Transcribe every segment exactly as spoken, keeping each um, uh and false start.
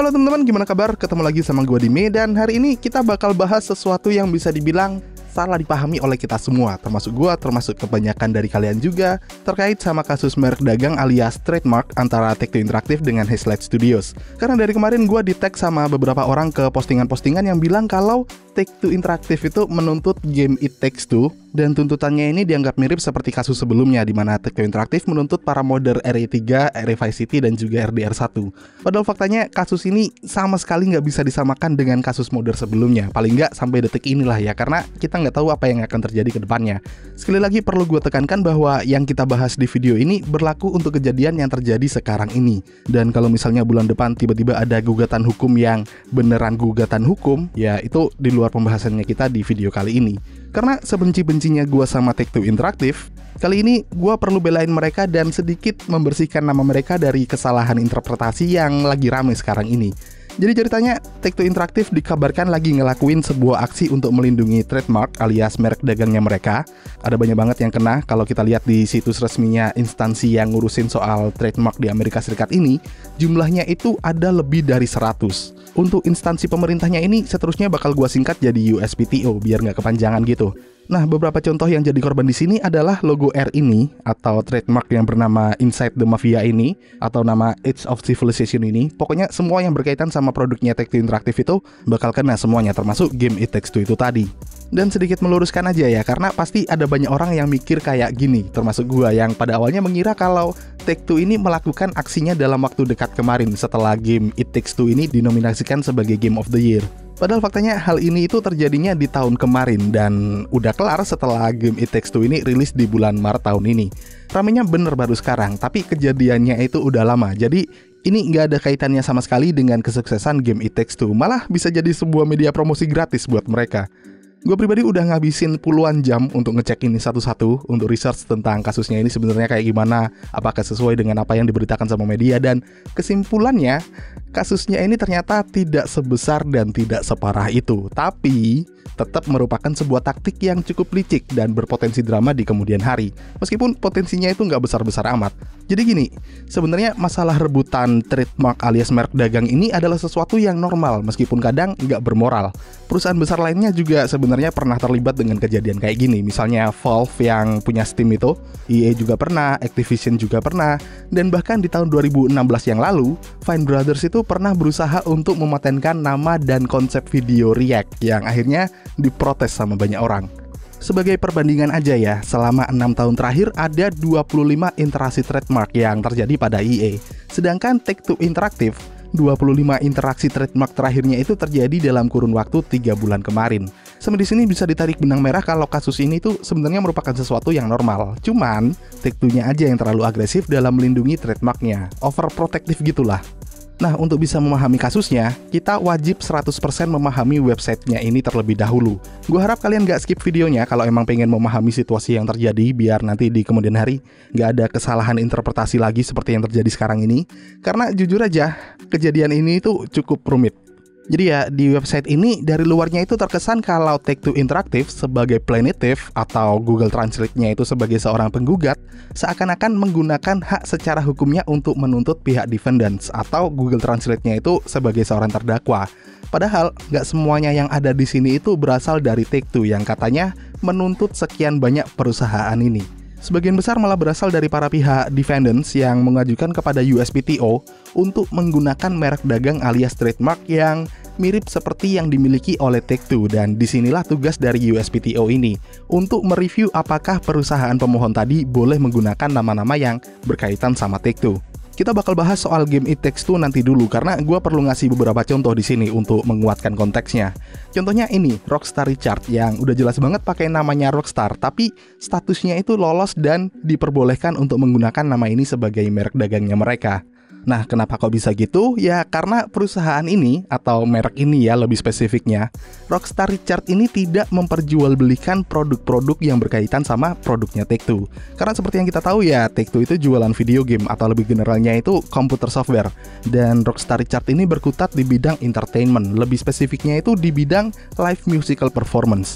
Halo teman-teman, gimana kabar? Ketemu lagi sama gue Dime, dan hari ini kita bakal bahas sesuatu yang bisa dibilang salah dipahami oleh kita semua, termasuk gue, termasuk kebanyakan dari kalian juga, terkait sama kasus merek dagang alias trademark antara Take-Two Interactive dengan Hazelight Studios. Karena dari kemarin gue di-tag sama beberapa orang ke postingan-postingan yang bilang kalau Take-Two Interactive itu menuntut game It Takes Two, dan tuntutannya ini dianggap mirip seperti kasus sebelumnya di mana Take-Two Interactive menuntut para modder R E tiga, R E Vice City, dan juga R D R satu. Padahal faktanya kasus ini sama sekali nggak bisa disamakan dengan kasus modder sebelumnya, paling nggak sampai detik inilah ya, karena kita nggak tahu apa yang akan terjadi ke depannya. Sekali lagi perlu gue tekankan bahwa yang kita bahas di video ini berlaku untuk kejadian yang terjadi sekarang ini. Dan kalau misalnya bulan depan tiba-tiba ada gugatan hukum yang beneran gugatan hukum, ya itu di luar pembahasannya kita di video kali ini. Karena sebenci-bencinya gue sama Take-Two Interactive, kali ini gue perlu belain mereka dan sedikit membersihkan nama mereka dari kesalahan interpretasi yang lagi rame sekarang ini. Jadi ceritanya, Take-Two Interactive dikabarkan lagi ngelakuin sebuah aksi untuk melindungi trademark alias merek dagangnya mereka. Ada banyak banget yang kena. Kalau kita lihat di situs resminya instansi yang ngurusin soal trademark di Amerika Serikat ini, jumlahnya itu ada lebih dari seratus. Untuk instansi pemerintahnya ini seterusnya bakal gua singkat jadi U S P T O biar nggak kepanjangan gitu. Nah, beberapa contoh yang jadi korban di sini adalah logo R ini atau trademark yang bernama Inside the Mafia ini atau nama Age of Civilization ini. Pokoknya semua yang berkaitan sama produknya Take-Two Interactive itu bakal kena semuanya, termasuk game It Takes Two itu tadi. Dan sedikit meluruskan aja ya, karena pasti ada banyak orang yang mikir kayak gini, termasuk gua yang pada awalnya mengira kalau Take-Two ini melakukan aksinya dalam waktu dekat kemarin setelah game It Takes Two ini dinominasikan sebagai Game of the Year. Padahal faktanya hal ini itu terjadinya di tahun kemarin dan udah kelar setelah game It Takes Two ini rilis di bulan Maret tahun ini. Ramenya bener baru sekarang, tapi kejadiannya itu udah lama. Jadi ini nggak ada kaitannya sama sekali dengan kesuksesan game It Takes Two. Malah bisa jadi sebuah media promosi gratis buat mereka. Gue pribadi udah ngabisin puluhan jam untuk ngecek ini satu-satu, untuk research tentang kasusnya ini sebenarnya kayak gimana, apakah sesuai dengan apa yang diberitakan sama media, dan kesimpulannya kasusnya ini ternyata tidak sebesar dan tidak separah itu, tapi tetap merupakan sebuah taktik yang cukup licik dan berpotensi drama di kemudian hari, meskipun potensinya itu nggak besar-besar amat. Jadi gini, sebenarnya masalah rebutan trademark alias merek dagang ini adalah sesuatu yang normal, meskipun kadang nggak bermoral. Perusahaan besar lainnya juga sebenarnya pernah terlibat dengan kejadian kayak gini. Misalnya Valve yang punya Steam itu, E A juga pernah, Activision juga pernah, dan bahkan di tahun dua ribu enam belas yang lalu, Fine Brothers itu pernah berusaha untuk mematenkan nama dan konsep video React yang akhirnya diprotes sama banyak orang. Sebagai perbandingan aja ya, selama enam tahun terakhir ada dua puluh lima interaksi trademark yang terjadi pada E A. Sedangkan Take-Two Interactive, dua puluh lima interaksi trademark terakhirnya itu terjadi dalam kurun waktu tiga bulan kemarin. Sampai di sini bisa ditarik benang merah kalau kasus ini tuh sebenarnya merupakan sesuatu yang normal. Cuman Take-Two-nya aja yang terlalu agresif dalam melindungi trademarknya, overprotective gitulah. Nah, untuk bisa memahami kasusnya, kita wajib seratus persen memahami websitenya ini terlebih dahulu. Gue harap kalian gak skip videonya kalau emang pengen memahami situasi yang terjadi, biar nanti di kemudian hari gak ada kesalahan interpretasi lagi seperti yang terjadi sekarang ini. Karena jujur aja, kejadian ini tuh cukup rumit. Jadi ya, di website ini dari luarnya itu terkesan kalau Take-Two Interactive sebagai plaintiff atau Google Translate-nya itu sebagai seorang penggugat seakan-akan menggunakan hak secara hukumnya untuk menuntut pihak defendants atau Google Translate-nya itu sebagai seorang terdakwa. Padahal nggak semuanya yang ada di sini itu berasal dari Take-Two yang katanya menuntut sekian banyak perusahaan ini. Sebagian besar malah berasal dari para pihak defendants yang mengajukan kepada U S P T O untuk menggunakan merek dagang alias trademark yang mirip seperti yang dimiliki oleh Take-Two, dan disinilah tugas dari U S P T O ini untuk mereview apakah perusahaan pemohon tadi boleh menggunakan nama-nama yang berkaitan sama Take-Two. Kita bakal bahas soal game It Takes Two nanti dulu karena gue perlu ngasih beberapa contoh di sini untuk menguatkan konteksnya. Contohnya ini, Rockstar Richard yang udah jelas banget pakai namanya Rockstar, tapi statusnya itu lolos dan diperbolehkan untuk menggunakan nama ini sebagai merek dagangnya mereka. Nah, kenapa kok bisa gitu? Ya karena perusahaan ini, atau merek ini ya lebih spesifiknya, Rockstar Richard ini tidak memperjualbelikan produk-produk yang berkaitan sama produknya Take-Two. Karena seperti yang kita tahu ya, Take-Two itu jualan video game, atau lebih generalnya itu komputer software. Dan Rockstar Richard ini berkutat di bidang entertainment, lebih spesifiknya itu di bidang live musical performance.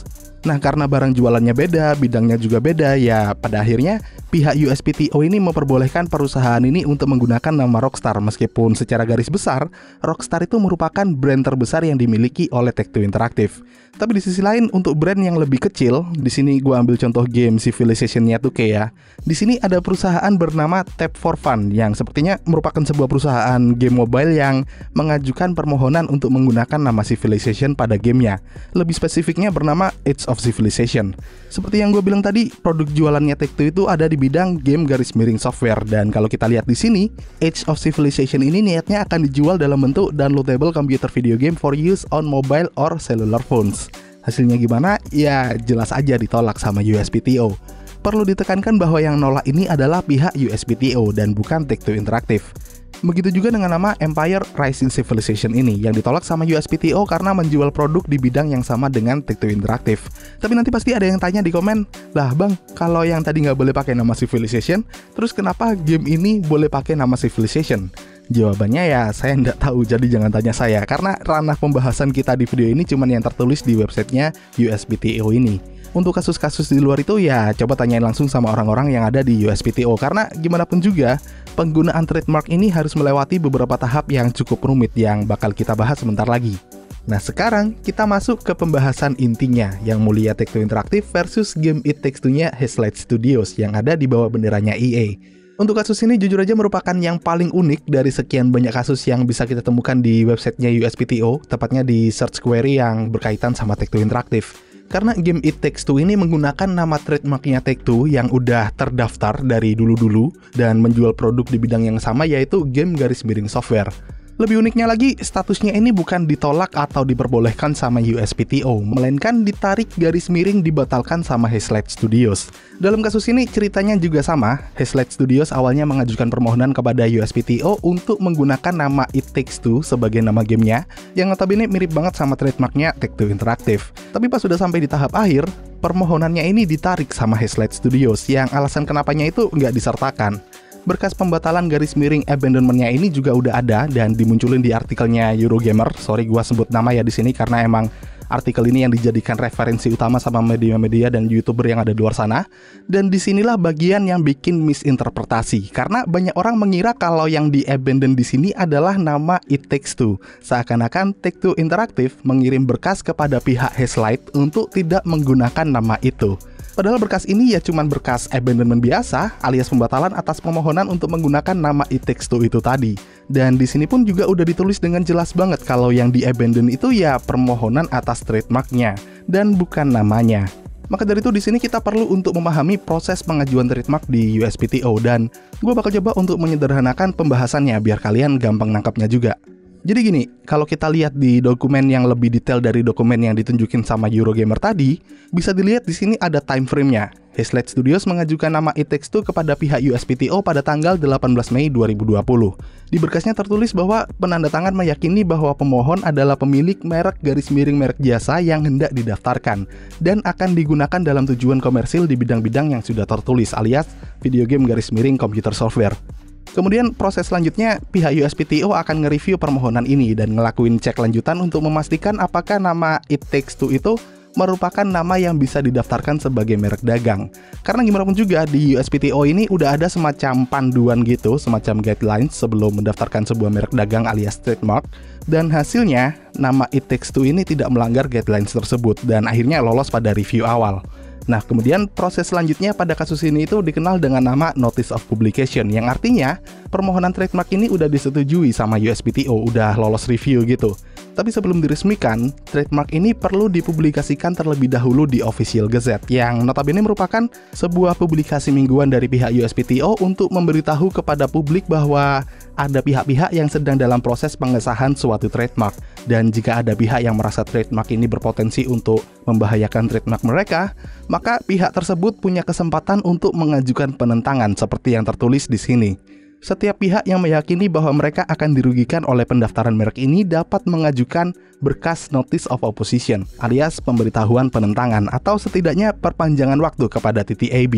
Nah, karena barang jualannya beda, bidangnya juga beda, ya pada akhirnya pihak U S P T O ini memperbolehkan perusahaan ini untuk menggunakan nama Rockstar. Meskipun secara garis besar, Rockstar itu merupakan brand terbesar yang dimiliki oleh Take-Two Interactive. Tapi di sisi lain, untuk brand yang lebih kecil, di sini gue ambil contoh game Civilization-nya tuh kayak ya. Di sini ada perusahaan bernama Tap for Fun yang sepertinya merupakan sebuah perusahaan game mobile yang mengajukan permohonan untuk menggunakan nama Civilization pada gamenya. Lebih spesifiknya bernama Age of Civilization. Seperti yang gue bilang tadi, produk jualannya Take-Two itu ada di bidang game garis miring software, dan kalau kita lihat di sini, Age of Civilization ini niatnya akan dijual dalam bentuk downloadable computer video game for use on mobile or cellular phones. Hasilnya gimana? Ya jelas aja ditolak sama U S P T O. Perlu ditekankan bahwa yang nolak ini adalah pihak U S P T O dan bukan Take-Two Interactive. Begitu juga dengan nama Empire Rising Civilization ini yang ditolak sama U S P T O karena menjual produk di bidang yang sama dengan Take-Two Interactive. Tapi nanti pasti ada yang tanya di komen, lah bang, kalau yang tadi nggak boleh pakai nama Civilization, terus kenapa game ini boleh pakai nama Civilization? Jawabannya ya saya nggak tahu, jadi jangan tanya saya, karena ranah pembahasan kita di video ini cuman yang tertulis di websitenya U S P T O ini. Untuk kasus-kasus di luar itu ya coba tanyain langsung sama orang-orang yang ada di U S P T O, karena gimana pun juga penggunaan trademark ini harus melewati beberapa tahap yang cukup rumit yang bakal kita bahas sebentar lagi. Nah, sekarang kita masuk ke pembahasan intinya, yang mulia Take-Two Interactive versus game It Takes Two-nya Hazelight Studios yang ada di bawah benderanya E A. Untuk kasus ini jujur aja merupakan yang paling unik dari sekian banyak kasus yang bisa kita temukan di websitenya U S P T O, tepatnya di search query yang berkaitan sama Take-Two Interactive. Karena game It Takes Two ini menggunakan nama trademarknya Take-Two yang udah terdaftar dari dulu-dulu dan menjual produk di bidang yang sama, yaitu game garis miring software. Lebih uniknya lagi, statusnya ini bukan ditolak atau diperbolehkan sama U S P T O, melainkan ditarik garis miring dibatalkan sama Hazelight Studios. Dalam kasus ini ceritanya juga sama. Hazelight Studios awalnya mengajukan permohonan kepada U S P T O untuk menggunakan nama It Takes Two sebagai nama gamenya, yang notabene mirip banget sama trademarknya Take-Two Interactive. Tapi pas sudah sampai di tahap akhir, permohonannya ini ditarik sama Hazelight Studios, yang alasan kenapanya itu nggak disertakan. Berkas pembatalan garis miring abandonment-nya ini juga udah ada dan dimunculin di artikelnya Eurogamer. Sorry gua sebut nama ya di sini karena emang artikel ini yang dijadikan referensi utama sama media-media dan YouTuber yang ada di luar sana. Dan disinilah bagian yang bikin misinterpretasi, karena banyak orang mengira kalau yang di abandon di sini adalah nama It Takes Two. Seakan-akan Take-Two Interactive mengirim berkas kepada pihak Hazelight untuk tidak menggunakan nama itu. Padahal berkas ini ya cuman berkas abandonment biasa, alias pembatalan atas permohonan untuk menggunakan nama It Takes Two itu tadi. Dan di sini pun juga udah ditulis dengan jelas banget kalau yang di abandon itu ya permohonan atas trademarknya dan bukan namanya. Maka dari itu di sini kita perlu untuk memahami proses pengajuan trademark di U S P T O, dan gue bakal coba untuk menyederhanakan pembahasannya biar kalian gampang nangkapnya juga. Jadi gini, kalau kita lihat di dokumen yang lebih detail dari dokumen yang ditunjukin sama Eurogamer tadi, bisa dilihat di sini ada time frame-nya. Hazelight Studios mengajukan nama It Takes Two kepada pihak U S P T O pada tanggal delapan belas Mei dua ribu dua puluh. Di berkasnya tertulis bahwa penandatangan meyakini bahwa pemohon adalah pemilik merek garis miring merek jasa yang hendak didaftarkan dan akan digunakan dalam tujuan komersil di bidang-bidang yang sudah tertulis, alias video game garis miring komputer software. Kemudian proses selanjutnya pihak U S P T O akan nge-review permohonan ini dan ngelakuin cek lanjutan untuk memastikan apakah nama It Takes Two itu merupakan nama yang bisa didaftarkan sebagai merek dagang. Karena gimana pun juga di U S P T O ini udah ada semacam panduan gitu, semacam guidelines sebelum mendaftarkan sebuah merek dagang alias trademark. Dan hasilnya nama It Takes Two ini tidak melanggar guidelines tersebut dan akhirnya lolos pada review awal. Nah, kemudian proses selanjutnya pada kasus ini itu dikenal dengan nama Notice of Publication, yang artinya permohonan trademark ini udah disetujui sama U S P T O, udah lolos review gitu. Tapi sebelum diresmikan, trademark ini perlu dipublikasikan terlebih dahulu di Official Gazette, yang notabene merupakan sebuah publikasi mingguan dari pihak U S P T O untuk memberitahu kepada publik bahwa ada pihak-pihak yang sedang dalam proses pengesahan suatu trademark. Dan jika ada pihak yang merasa trademark ini berpotensi untuk membahayakan trademark mereka, maka pihak tersebut punya kesempatan untuk mengajukan penentangan seperti yang tertulis di sini. Setiap pihak yang meyakini bahwa mereka akan dirugikan oleh pendaftaran merek ini dapat mengajukan berkas Notice of Opposition alias pemberitahuan penentangan atau setidaknya perpanjangan waktu kepada T T A B.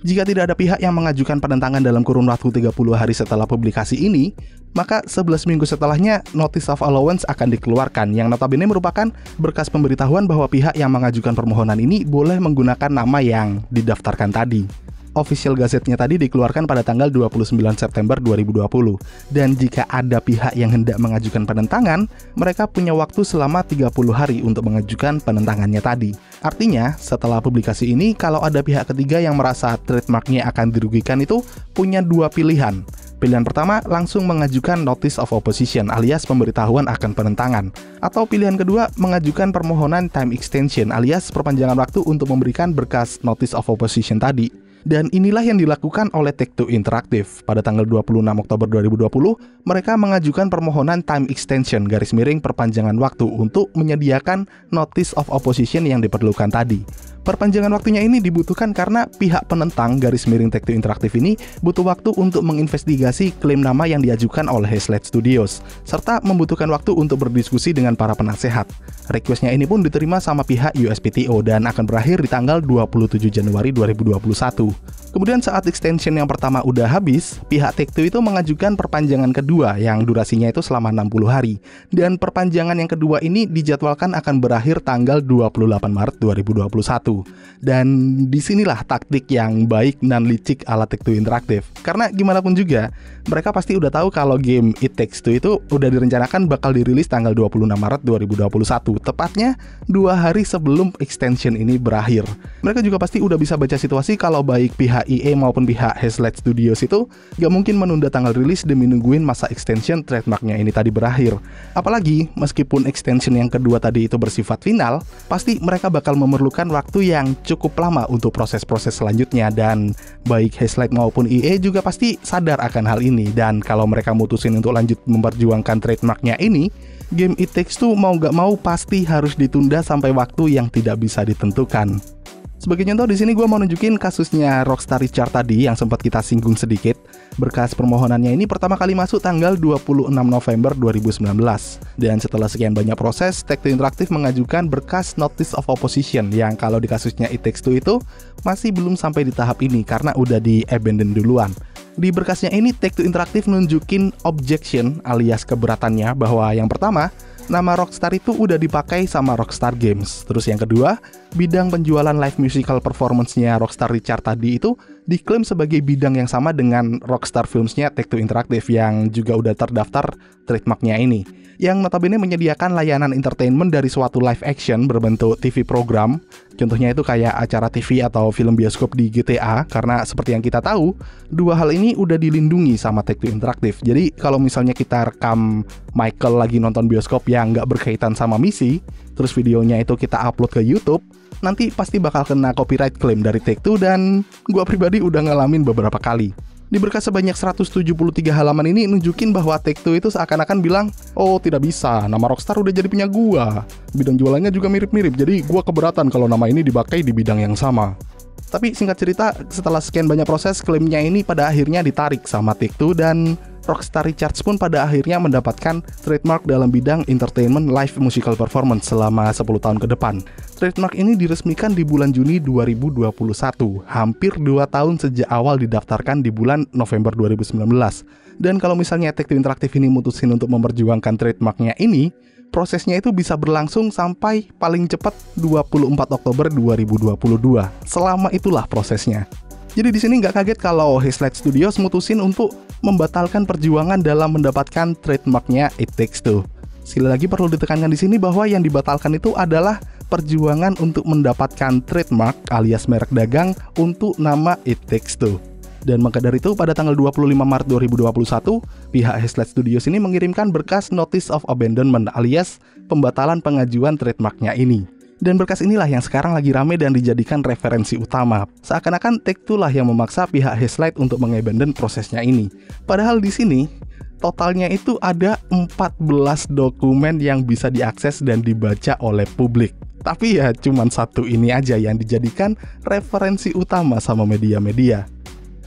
Jika tidak ada pihak yang mengajukan penentangan dalam kurun waktu tiga puluh hari setelah publikasi ini, maka sebelas minggu setelahnya Notice of Allowance akan dikeluarkan, yang notabene merupakan berkas pemberitahuan bahwa pihak yang mengajukan permohonan ini boleh menggunakan nama yang didaftarkan tadi. Official Gazette-nya tadi dikeluarkan pada tanggal dua puluh sembilan September dua ribu dua puluh. Dan jika ada pihak yang hendak mengajukan penentangan, mereka punya waktu selama tiga puluh hari untuk mengajukan penentangannya tadi. Artinya, setelah publikasi ini, kalau ada pihak ketiga yang merasa trademarknya akan dirugikan itu punya dua pilihan. Pilihan pertama, langsung mengajukan Notice of Opposition alias pemberitahuan akan penentangan. Atau pilihan kedua, mengajukan permohonan time extension alias perpanjangan waktu untuk memberikan berkas Notice of Opposition tadi. Dan inilah yang dilakukan oleh Take-Two Interactive. Pada tanggal dua puluh enam Oktober dua ribu dua puluh, mereka mengajukan permohonan time extension garis miring perpanjangan waktu untuk menyediakan Notice of Opposition yang diperlukan tadi. Perpanjangan waktunya ini dibutuhkan karena pihak penentang garis miring Take-Two Interactive ini butuh waktu untuk menginvestigasi klaim nama yang diajukan oleh Hazelight Studios, serta membutuhkan waktu untuk berdiskusi dengan para penasehat. Requestnya ini pun diterima sama pihak U S P T O dan akan berakhir di tanggal dua puluh tujuh Januari dua ribu dua puluh satu. Kemudian saat extension yang pertama udah habis, pihak Take-Two itu mengajukan perpanjangan kedua yang durasinya itu selama enam puluh hari. Dan perpanjangan yang kedua ini dijadwalkan akan berakhir tanggal dua puluh delapan Maret dua ribu dua puluh satu. Dan disinilah taktik yang baik dan licik ala Take-Two Interactive. Karena gimana pun juga, mereka pasti udah tahu kalau game It Takes Two itu udah direncanakan bakal dirilis tanggal dua puluh enam Maret dua ribu dua puluh satu. Tepatnya dua hari sebelum extension ini berakhir. Mereka juga pasti udah bisa baca situasi kalau baik pihak E A maupun pihak Hazelight Studios itu gak mungkin menunda tanggal rilis demi nungguin masa extension trademarknya ini tadi berakhir. Apalagi meskipun extension yang kedua tadi itu bersifat final, pasti mereka bakal memerlukan waktu yang cukup lama untuk proses-proses selanjutnya. Dan baik Hazelight maupun E A juga pasti sadar akan hal ini. Dan kalau mereka mutusin untuk lanjut memperjuangkan trademarknya ini, game It Takes Two mau gak mau pasti harus ditunda sampai waktu yang tidak bisa ditentukan. Sebagai contoh di sini gue mau nunjukin kasusnya Rockstar Richard tadi yang sempat kita singgung sedikit. Berkas permohonannya ini pertama kali masuk tanggal dua puluh enam November dua ribu sembilan belas. Dan setelah sekian banyak proses, Take-Two Interactive mengajukan berkas Notice of Opposition yang kalau di kasusnya It Takes Two itu masih belum sampai di tahap ini karena udah di-abandon duluan. Di berkasnya ini Take-Two Interactive nunjukin objection alias keberatannya bahwa yang pertama, nama Rockstar itu udah dipakai sama Rockstar Games. Terus yang kedua, bidang penjualan live musical performance-nya Rockstar Richard tadi itu diklaim sebagai bidang yang sama dengan Rockstar Films-nya Take-Two Interactive yang juga udah terdaftar trademark-nya ini. Yang notabene menyediakan layanan entertainment dari suatu live action berbentuk T V program. Contohnya itu kayak acara T V atau film bioskop di G T A. Karena seperti yang kita tahu, dua hal ini udah dilindungi sama Take-Two Interactive. Jadi kalau misalnya kita rekam Michael lagi nonton bioskop yang nggak berkaitan sama misi, terus videonya itu kita upload ke YouTube, nanti pasti bakal kena copyright claim dari Take-Two. Dan gua pribadi udah ngalamin beberapa kali. Di berkas sebanyak seratus tujuh puluh tiga halaman ini nunjukin bahwa Take-Two itu seakan-akan bilang, oh tidak bisa, nama Rockstar udah jadi punya gua. Bidang jualannya juga mirip-mirip, jadi gua keberatan kalau nama ini dipakai di bidang yang sama. Tapi singkat cerita, setelah sekian banyak proses, klaimnya ini pada akhirnya ditarik sama Take-Two dan Rockstar Richards pun pada akhirnya mendapatkan trademark dalam bidang entertainment live musical performance selama sepuluh tahun ke depan. Trademark ini diresmikan di bulan Juni dua ribu dua puluh satu, hampir dua tahun sejak awal didaftarkan di bulan November dua ribu sembilan belas. Dan kalau misalnya Take-Two Interactive ini mutusin untuk memperjuangkan trademarknya ini, prosesnya itu bisa berlangsung sampai paling cepat dua puluh empat Oktober dua ribu dua puluh dua. Selama itulah prosesnya. Jadi di sini nggak kaget kalau Hazelight Studios mutusin untuk membatalkan perjuangan dalam mendapatkan trademarknya It Takes Two. Sekali lagi perlu ditekankan di sini bahwa yang dibatalkan itu adalah perjuangan untuk mendapatkan trademark alias merek dagang untuk nama It Takes Two. Dan maka dari itu pada tanggal dua puluh lima Maret dua ribu dua puluh satu, pihak Hazelight Studios ini mengirimkan berkas Notice of Abandonment alias pembatalan pengajuan trademarknya ini. Dan berkas inilah yang sekarang lagi rame dan dijadikan referensi utama. Seakan-akan Take-Two lah yang memaksa pihak Hazelight untuk mengabandon prosesnya ini. Padahal di sini totalnya itu ada empat belas dokumen yang bisa diakses dan dibaca oleh publik. Tapi ya cuman satu ini aja yang dijadikan referensi utama sama media-media.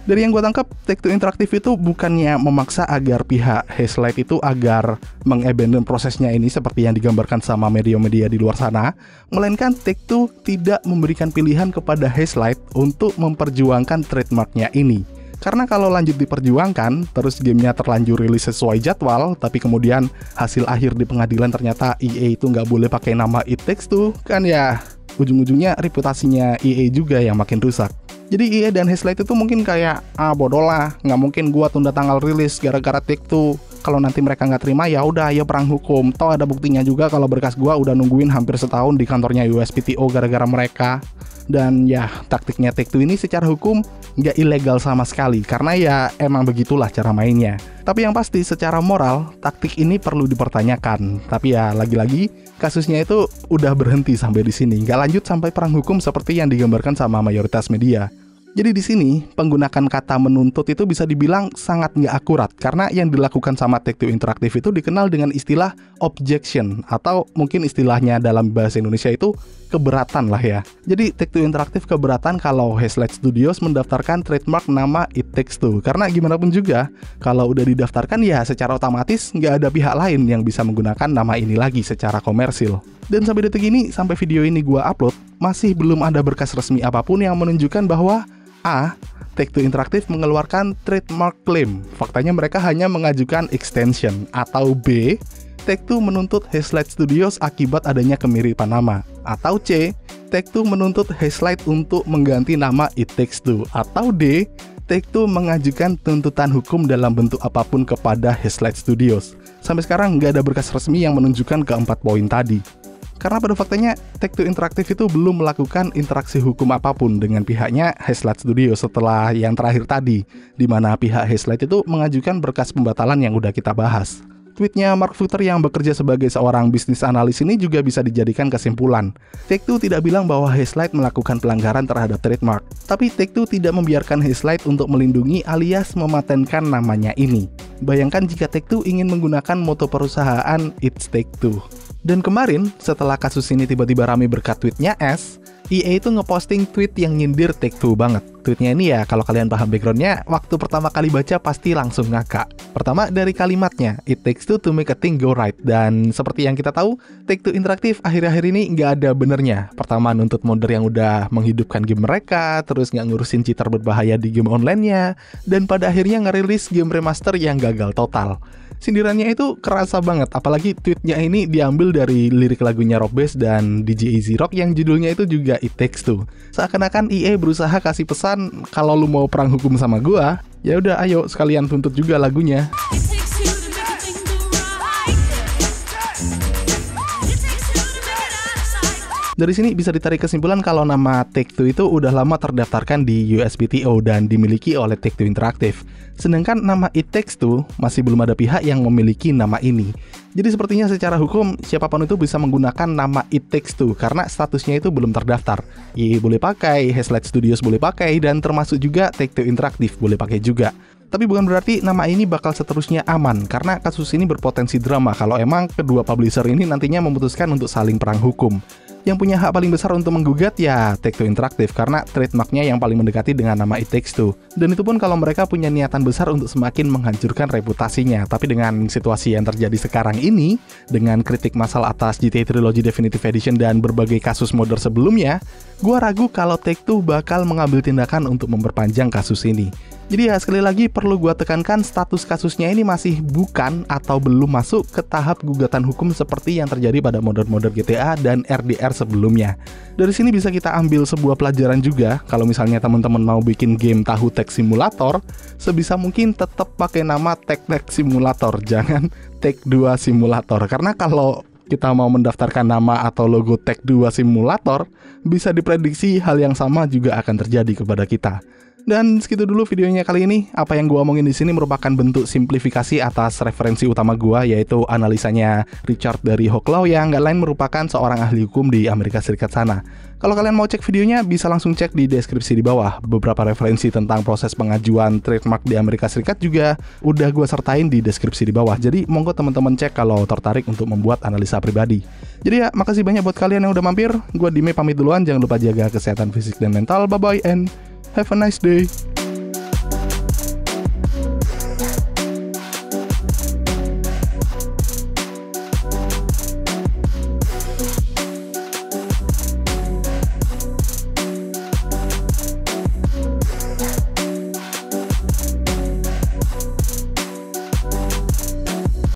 Dari yang gue tangkap, Take-Two Interactive itu bukannya memaksa agar pihak Hazelight itu agar mengabandon prosesnya ini seperti yang digambarkan sama media-media di luar sana, melainkan Take-Two tidak memberikan pilihan kepada Hazelight untuk memperjuangkan trademarknya ini. Karena kalau lanjut diperjuangkan, terus gamenya terlanjur rilis sesuai jadwal, tapi kemudian hasil akhir di pengadilan ternyata E A itu nggak boleh pakai nama It Takes Two, kan ya ujung-ujungnya reputasinya E A juga yang makin rusak. Jadi E A dan Hazelight itu mungkin kayak, ah bodoh lah, nggak mungkin gua tunda tanggal rilis gara-gara Take-Two. Kalau nanti mereka nggak terima, ya udah, ya perang hukum. Toh ada buktinya juga kalau berkas gua udah nungguin hampir setahun di kantornya U S P T O gara-gara mereka. Dan ya, taktiknya Take-Two ini secara hukum nggak ilegal sama sekali, karena ya emang begitulah cara mainnya. Tapi yang pasti secara moral, taktik ini perlu dipertanyakan. Tapi ya lagi-lagi, kasusnya itu udah berhenti sampai di sini, nggak lanjut sampai perang hukum seperti yang digambarkan sama mayoritas media. Jadi di sini, penggunaan kata menuntut itu bisa dibilang sangat nggak akurat, karena yang dilakukan sama Take-Two Interactive itu dikenal dengan istilah objection, atau mungkin istilahnya dalam bahasa Indonesia itu keberatan lah ya. Jadi Take-Two Interactive keberatan kalau Hazelight Studios mendaftarkan trademark nama It Takes Two, karena gimana pun juga, kalau udah didaftarkan ya secara otomatis nggak ada pihak lain yang bisa menggunakan nama ini lagi secara komersil. Dan sampai detik ini, sampai video ini gua upload, masih belum ada berkas resmi apapun yang menunjukkan bahwa A. Take-Two Interactive mengeluarkan trademark claim. Faktanya mereka hanya mengajukan extension. Atau B. Take-Two menuntut Hazelight Studios akibat adanya kemiripan nama. Atau C. Take-Two menuntut Hazelight untuk mengganti nama It Takes Two. Atau D. Take-Two mengajukan tuntutan hukum dalam bentuk apapun kepada Hazelight Studios. Sampai sekarang nggak ada berkas resmi yang menunjukkan keempat poin tadi. Karena pada faktanya, Take-Two Interactive itu belum melakukan interaksi hukum apapun dengan pihaknya Hazelight Studios setelah yang terakhir tadi, di mana pihak Hazelight itu mengajukan berkas pembatalan yang udah kita bahas. Tweetnya Mark Futter yang bekerja sebagai seorang bisnis analis ini juga bisa dijadikan kesimpulan. Take-Two tidak bilang bahwa Hazelight melakukan pelanggaran terhadap trademark, tapi Take-Two tidak membiarkan Hazelight untuk melindungi alias mematenkan namanya ini. Bayangkan jika Take-Two ingin menggunakan moto perusahaan It's Take-Two. Dan kemarin, setelah kasus ini tiba-tiba rame berkat tweetnya S, E A itu ngeposting tweet yang nyindir Take-Two banget. Tweetnya ini ya, kalau kalian paham backgroundnya, waktu pertama kali baca pasti langsung ngakak. Pertama dari kalimatnya, It takes two to make a thing go right. Dan seperti yang kita tahu, Take-Two Interactive akhir-akhir ini nggak ada benernya. Pertama nuntut modder yang udah menghidupkan game mereka, terus nggak ngurusin cheater berbahaya di game online-nya, dan pada akhirnya ngerilis game remaster yang gagal total. Sindirannya itu kerasa banget, apalagi tweetnya ini diambil dari lirik lagunya Rock Bass dan D J Easy Rock yang judulnya itu juga It Takes Two. Seakan-akan E A berusaha kasih pesan, kalau lu mau perang hukum sama gua, ya udah ayo sekalian tuntut juga lagunya. Dari sini bisa ditarik kesimpulan kalau nama Take-Two itu udah lama terdaftarkan di U S P T O dan dimiliki oleh Take-Two Interactive. Sedangkan nama It Takes Two masih belum ada pihak yang memiliki nama ini. Jadi sepertinya secara hukum siapapun itu bisa menggunakan nama It Takes Two karena statusnya itu belum terdaftar. E A boleh pakai, Hazelight Studios boleh pakai, dan termasuk juga Take-Two Interactive boleh pakai juga. Tapi bukan berarti nama ini bakal seterusnya aman, karena kasus ini berpotensi drama kalau emang kedua publisher ini nantinya memutuskan untuk saling perang hukum. Yang punya hak paling besar untuk menggugat ya Take-Two Interactive, karena trademarknya yang paling mendekati dengan nama It Takes Two. Dan itu pun kalau mereka punya niatan besar untuk semakin menghancurkan reputasinya. Tapi dengan situasi yang terjadi sekarang ini, dengan kritik massal atas G T A Trilogy Definitive Edition dan berbagai kasus modder sebelumnya, gua ragu kalau Take-Two bakal mengambil tindakan untuk memperpanjang kasus ini. Jadi ya sekali lagi perlu gua tekankan status kasusnya ini masih bukan atau belum masuk ke tahap gugatan hukum seperti yang terjadi pada modder-modder G T A dan R D R sebelumnya. Dari sini bisa kita ambil sebuah pelajaran juga, kalau misalnya teman-teman mau bikin game tahu tek simulator, sebisa mungkin tetap pakai nama Tek-Tek Simulator, jangan Take dua Simulator. Karena kalau kita mau mendaftarkan nama atau logo Take dua Simulator, bisa diprediksi hal yang sama juga akan terjadi kepada kita. Dan segitu dulu videonya kali ini. Apa yang gua omongin di sini merupakan bentuk simplifikasi atas referensi utama gua, yaitu analisanya Richard dari Hawklaw yang nggak lain merupakan seorang ahli hukum di Amerika Serikat sana. Kalau kalian mau cek videonya, bisa langsung cek di deskripsi di bawah. Beberapa referensi tentang proses pengajuan trademark di Amerika Serikat juga udah gua sertain di deskripsi di bawah. Jadi monggo teman-teman cek kalau tertarik untuk membuat analisa pribadi. Jadi ya, makasih banyak buat kalian yang udah mampir. Gua Dime pamit duluan, jangan lupa jaga kesehatan fisik dan mental. Bye-bye and have a nice day.